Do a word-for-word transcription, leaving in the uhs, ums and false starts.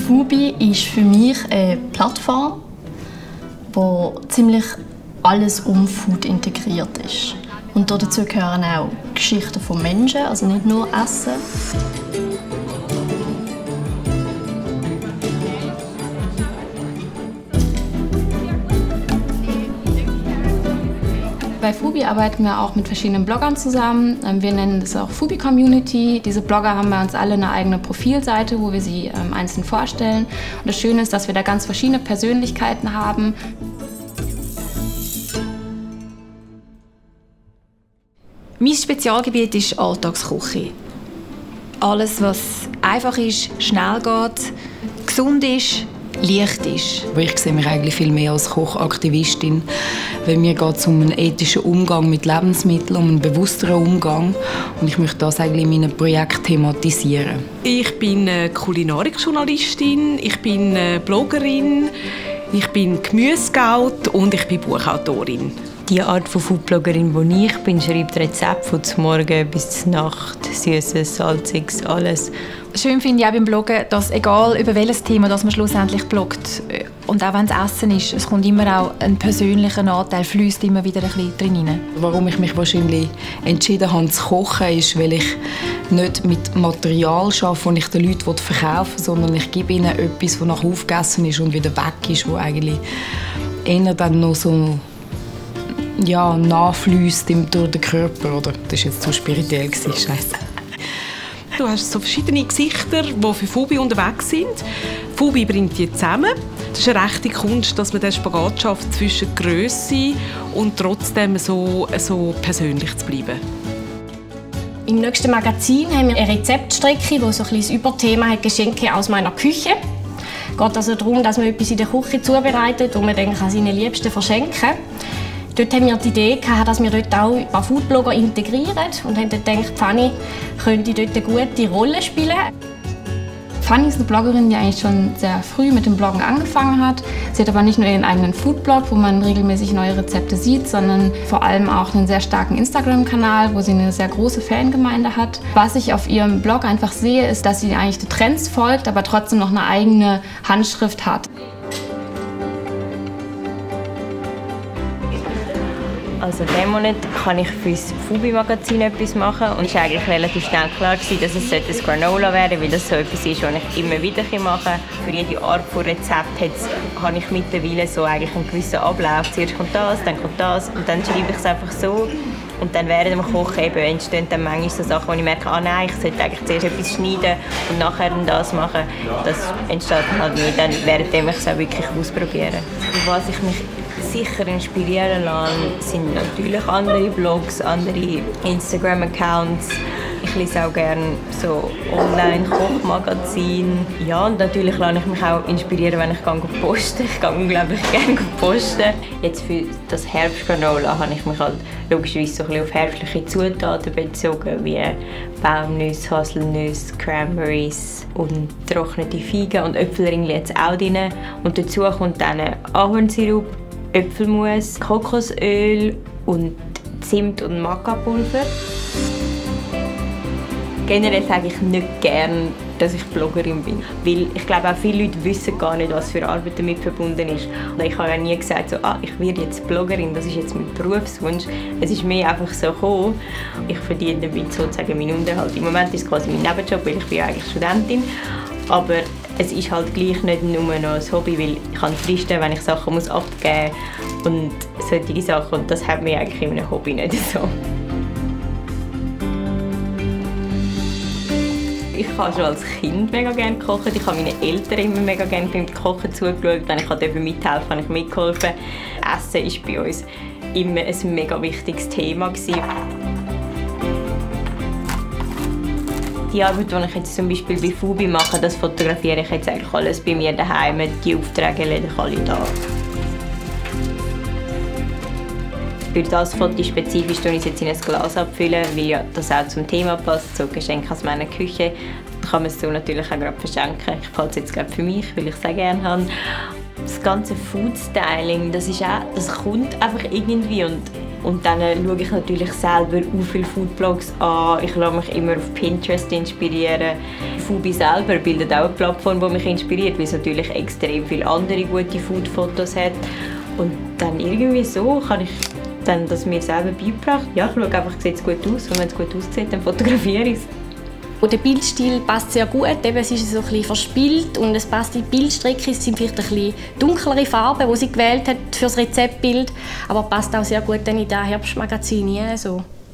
Fubi ist für mich eine Plattform, wo ziemlich alles um Food integriert ist. Und dazu gehören auch Geschichten von Menschen, also nicht nur Essen. Bei Fubi arbeiten wir auch mit verschiedenen Bloggern zusammen. Wir nennen das auch Fubi Community. Diese Blogger haben bei uns alle eine eigene Profilseite, wo wir sie ähm, einzeln vorstellen. Und das Schöne ist, dass wir da ganz verschiedene Persönlichkeiten haben. Mein Spezialgebiet ist Alltagsküche. Alles, was einfach ist, schnell geht, gesund ist, leicht ist. Ich sehe mich eigentlich viel mehr als Kochaktivistin. Bei mir geht es um einen ethischen Umgang mit Lebensmitteln, um einen bewussteren Umgang. Und ich möchte das eigentlich in meinem Projekt thematisieren. Ich bin Kulinarik-Journalistin, ich bin Bloggerin, ich bin Gemüsescout und ich bin Buchautorin. Die Art von Foodbloggerin, die ich bin, schreibt Rezepte von zum Morgen bis zur Nacht, Süßes, Salziges, alles. Schön finde ich auch beim Bloggen, dass egal über welches Thema das man schlussendlich bloggt, und auch wenn es Essen ist, es kommt immer auch ein persönlicher Anteil, fließt immer wieder ein bisschen drin rein. Warum ich mich wahrscheinlich entschieden habe zu kochen, ist, weil ich nicht mit Material arbeite, das ich den Leuten verkaufen will, sondern ich gebe ihnen etwas, das nachher aufgegessen ist und wieder weg ist, das eigentlich eher dann noch so ja, nachfließt durch den Körper. Oder? Das war jetzt zu spirituell. Scheiße. Du hast so verschiedene Gesichter, die für Fubi unterwegs sind. Fubi bringt die zusammen. Das ist eine rechte Kunst, dass man den Spagat schafft zwischen Grösse und trotzdem so, so persönlich zu bleiben. Im nächsten Magazin haben wir eine Rezeptstrecke, die so ein bisschen das Überthema hat, Geschenke aus meiner Küche. Es geht also darum, dass man etwas in der Küche zubereitet und man dann kann seinen Liebsten verschenken kann. Dort haben wir die Idee gehabt, dass wir dort auch ein paar Foodblogger integrieren und haben dann gedacht, Fanny könnte dort eine gute Rolle spielen. Fanny ist eine Bloggerin, die eigentlich schon sehr früh mit dem Bloggen angefangen hat. Sie hat aber nicht nur ihren eigenen Foodblog, wo man regelmäßig neue Rezepte sieht, sondern vor allem auch einen sehr starken Instagram-Kanal, wo sie eine sehr große Fangemeinde hat. Was ich auf ihrem Blog einfach sehe, ist, dass sie eigentlich den Trends folgt, aber trotzdem noch eine eigene Handschrift hat. Also diesen Monat kann ich für das Fubi-Magazin etwas machen und es war eigentlich relativ schnell klar, dass es ein Granola werden, weil das so etwas ist, was ich immer wieder machen kann. Für jede Art von Rezept habe ich mittlerweile so eigentlich einen gewissen Ablauf. Zuerst kommt das, dann kommt das und dann schreibe ich es einfach so. Und dann während dem Kochen eben entstehen dann manchmal so Sachen, wo ich merke, ah nein, ich sollte eigentlich zuerst etwas schneiden und nachher das machen. Das entsteht halt nicht, dann währenddem ich es auch wirklich ausprobieren. Was ich mich sicher inspirieren lasse, sind natürlich andere Blogs, andere Instagram-Accounts. Ich lese auch gerne so Online-Kochmagazine. Ja, und natürlich lasse ich mich auch inspirieren, wenn ich gehe posten. Ich gehe unglaublich gerne posten. Jetzt für das Herbstgranola habe ich mich halt logischerweise so ein bisschen auf herbstliche Zutaten bezogen, wie Baumnüsse, Haselnüsse, Cranberries und trocknete Feigen und Äpfelringli jetzt auch drin. Und dazu kommt dann Ahornsirup, Äpfelmus, Kokosöl und Zimt und Maca-Pulver. Generell sage ich nicht gerne, dass ich Bloggerin bin, weil ich glaube auch viele Leute wissen gar nicht, was für Arbeit damit verbunden ist. Und ich habe ja nie gesagt, so, ah, ich werde jetzt Bloggerin, das ist jetzt mein Berufswunsch. Es ist mir einfach so gekommen. Ich verdiene damit sozusagen meinen Unterhalt. Im Moment ist es quasi mein Nebenjob, weil ich bin ja eigentlich Studentin. Aber es ist halt gleich nicht nur noch ein Hobby, weil ich kann fristen, wenn ich Sachen muss abgeben muss und solche Sachen. Und das hat mir eigentlich in einem Hobby nicht so. Ich habe schon als Kind mega gerne gekocht. Ich habe meinen Eltern immer mega gerne beim Kochen zugeschaut. Wenn ich mithelfen durfte, habe ich mitgeholfen. Essen war bei uns immer ein mega wichtiges Thema. Die Arbeit, die ich jetzt zum Beispiel bei Fubi mache, das fotografiere ich jetzt eigentlich alles bei mir daheim. Die Aufträge lege ich alle da. Für das Foto spezifisch tue ich es jetzt in ein Glas abfüllen, weil ja das auch zum Thema passt, so Geschenke aus meiner Küche. Da kann man es so natürlich auch gerade verschenken. Ich behalte es jetzt gerade für mich, weil ich es sehr gerne habe. Das ganze Food-Styling, das, ist auch, das kommt einfach irgendwie. Und, und dann schaue ich natürlich selber auch viele Foodblogs an. Ich lasse mich immer auf Pinterest inspirieren. Fubi selber bildet auch eine Plattform, die mich inspiriert, weil es natürlich extrem viele andere gute Food-Fotos hat. Und dann irgendwie so kann ich dann das mir selber beigebracht. Ja, ich schaue einfach, sieht es gut aus. Und wenn es gut aussieht, dann fotografiere ich es. Und der Bildstil passt sehr gut. Eben, es ist so ein bisschen verspielt und es passt in die Bildstrecke. Es sind vielleicht ein bisschen dunklere Farben, die sie gewählt hat für das Rezeptbild. Aber passt auch sehr gut dann in das Herbstmagazin hinein. So.